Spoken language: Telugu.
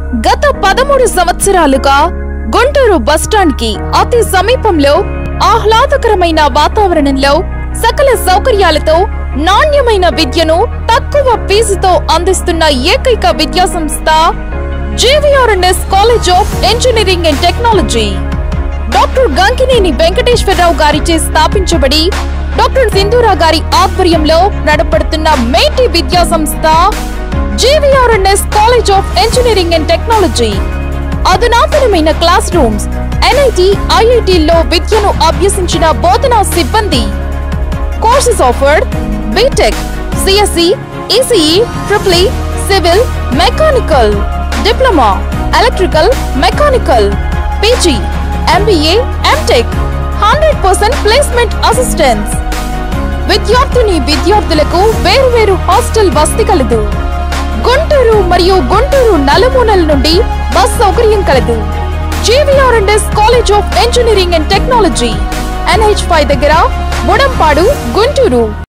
గత 13 సంవత్సరాలుగా గుంటూరు బస్టాండ్ కి అతి సమీపంలో ఆహ్లాదకరమైన వాతావరణంలో సకల సౌకర్యాలతో నాణ్యమైన విద్యను తక్కువ ఫీజుతో అందిస్తున్న ఏకైక విద్యా సంస్థ JVRNS college of engineering and technology. Doctor Gankineni Venkateswararao గారిచే స్థాపించబడి డాక్టర్ సింధూరా గారి ఆధ్వర్యంలో నడపడుతున్న మేటి విద్యా సంస్థ JVRNS college of engineering and technology. అధునాతనమైన క్లాస్ రూమ్స్, NIT, IIT లో విద్యను అభ్యసించిన బోధనా సిబ్బంది. Courses offered BTech, CSE, ECE, EEE, civil, mechanical, diploma, electrical, mechanical, PG, MBA, MTech, 100% placement assistance. విద్యార్థులకు వేరు హాస్టల్ వసతి కలదు. గుంటూరు మరియు గుంటూరు నలుమూలల నుండి బస్ సౌకర్యం కలదు. JVRNS college of engineering and technology, NH5 దగ్గర, ముడంపాడు, గుంటూరు.